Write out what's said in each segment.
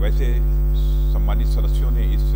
वैसे सम्मानित सदस्यों ने इस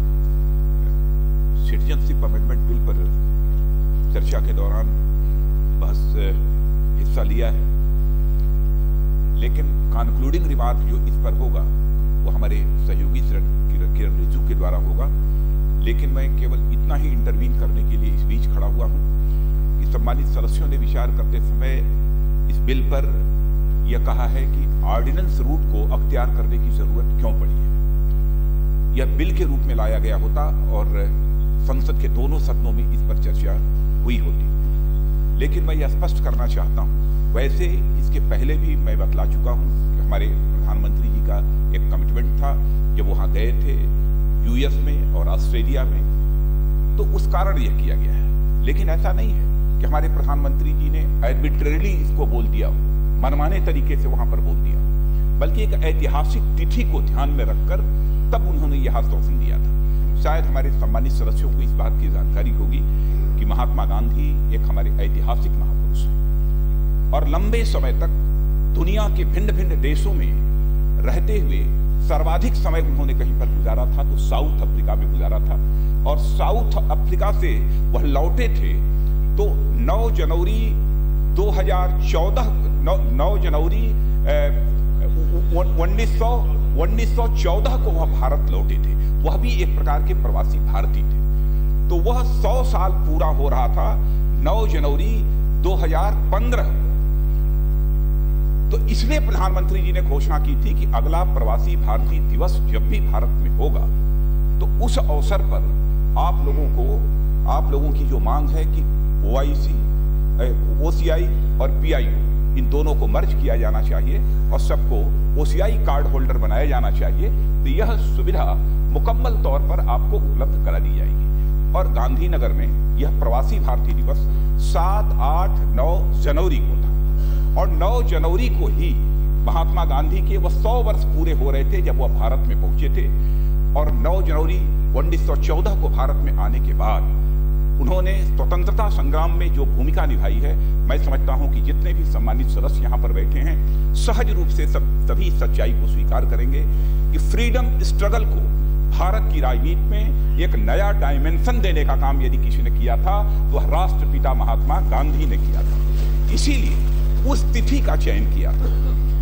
सिटीजनशिप अमेंडमेंट बिल पर चर्चा के दौरान बहस हिस्सा लिया है, लेकिन कंक्लूडिंग रिमार्क जो इस पर होगा वो हमारे सहयोगी किरण रिजिजू के द्वारा होगा। लेकिन मैं केवल इतना ही इंटरवीन करने के लिए इस बीच खड़ा हुआ हूं कि सम्मानित सदस्यों ने विचार करते समय इस बिल पर यह कहा है कि ऑर्डिनेंस रूट को अख्तियार करने की जरूरत क्यों पड़ी है। यह बिल के रूप में लाया गया होता और संसद के दोनों सदनों में इस पर चर्चा हुई होती। लेकिन मैं यह स्पष्ट करना चाहता हूं, वैसे इसके पहले भी मैं बतला चुका हूं कि हमारे प्रधानमंत्री जी का एक कमिटमेंट था जब वहां गए थे यूएस में और ऑस्ट्रेलिया में, तो उस कारण यह किया गया है। लेकिन ऐसा नहीं है कि हमारे प्रधानमंत्री जी ने आर्बिट्रेरली इसको बोल दिया हो, मनमाने तरीके से वहां पर बोल दिया हो, बल्कि एक ऐतिहासिक तिथि को ध्यान में रखकर तब उन्होंने यह आश्वासन दिया था। शायद हमारे सम्मानित सदस्यों को इस बात की जानकारी होगी कि महात्मा गांधी एक हमारे ऐतिहासिक महापुरुष हैं और लंबे समय तक दुनिया के भिन्न भिन्न देशों में रहते हुए सर्वाधिक समय उन्होंने कहीं पर गुजारा था तो साउथ अफ्रीका में गुजारा था, और साउथ अफ्रीका से वह लौटे थे तो 9 जनवरी 1914 को वह भारत लौटे थे। वह भी एक प्रकार के प्रवासी भारतीय थे। तो वह 100 साल पूरा हो रहा था 9 जनवरी 2015। तो इसलिए प्रधानमंत्री जी ने घोषणा की थी कि अगला प्रवासी भारतीय दिवस जब भी भारत में होगा तो उस अवसर पर आप लोगों की जो मांग है कि OIC, OCI और PIO इन दोनों को मर्ज किया जाना चाहिए और सबको OCI कार्ड होल्डर बनाया जाना चाहिए, तो यह सुविधा मुकम्मल तौर पर आपको उपलब्ध करा दी जाएगी। और गांधीनगर में यह प्रवासी भारतीय दिवस 7, 8, 9 जनवरी को था और 9 जनवरी को ही महात्मा गांधी के वह 100 वर्ष पूरे हो रहे थे जब वह भारत में पहुंचे थे। और 9 जनवरी 1914 को भारत में आने के बाद उन्होंने स्वतंत्रता संग्राम में जो भूमिका निभाई है, मैं समझता हूं कि जितने भी सम्मानित सदस्य यहां पर बैठे हैं सहज रूप से सभी सच्चाई को स्वीकार करेंगे कि फ्रीडम स्ट्रगल को भारत की राजनीति में एक नया डायमेंशन देने का काम यदि किसी ने किया था तो वह राष्ट्रपिता महात्मा गांधी ने किया था। इसीलिए उस तिथि का चयन किया था।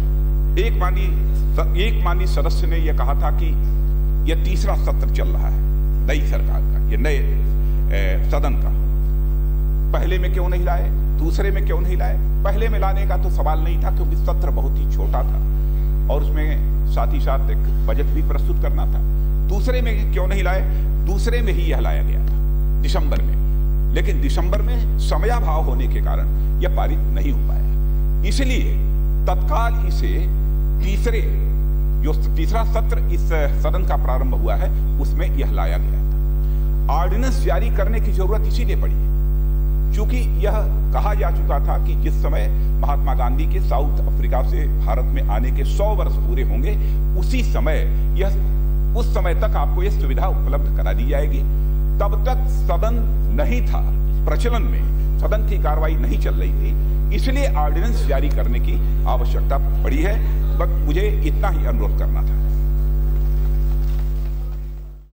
एक माननीय सदस्य ने यह कहा था कि यह तीसरा सत्र चल रहा है नई सरकार का, ये नए सदन का। पहले में क्यों नहीं लाए, दूसरे में क्यों नहीं लाए? पहले में लाने का तो सवाल नहीं था क्योंकि सत्र बहुत ही छोटा था और उसमें साथ ही साथ एक बजट भी प्रस्तुत करना था। दूसरे में क्यों नहीं लाए? दूसरे में ही यह लाया गया था दिसंबर में, लेकिन दिसंबर में समयाभाव होने के कारण यह पारित नहीं हो पाया। इसलिए तत्काल इसे तीसरा सत्र इस सदन का प्रारंभ हुआ है उसमें यह लाया गया था। ऑर्डिनेंस जारी करने की जरूरत इसीलिए पड़ी क्योंकि यह कहा जा चुका था कि जिस समय महात्मा गांधी के साउथ अफ्रीका से भारत में आने के 100 वर्ष पूरे होंगे उस समय तक आपको यह सुविधा उपलब्ध करा दी जाएगी। तब तक सदन नहीं था प्रचलन में, सदन की कार्रवाई नहीं चल रही थी, इसलिए ऑर्डिनेंस जारी करने की आवश्यकता पड़ी है। बस मुझे इतना ही अनुरोध करना था।